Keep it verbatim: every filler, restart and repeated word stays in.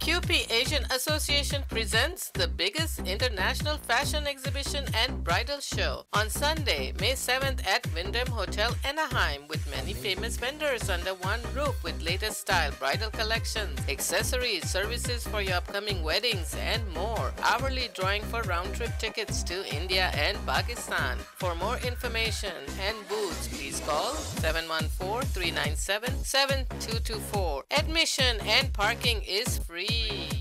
Q P Asian Association presents the biggest international fashion exhibition and bridal show on Sunday, May seventh at Wyndham Hotel, Anaheim, with many famous vendors under one roof with latest style bridal collections, accessories, services for your upcoming weddings, and more. Hourly drawing for round-trip tickets to India and Pakistan. For more information and booths, please call seven one four, three nine seven, seven two two four. Admission and parking is free.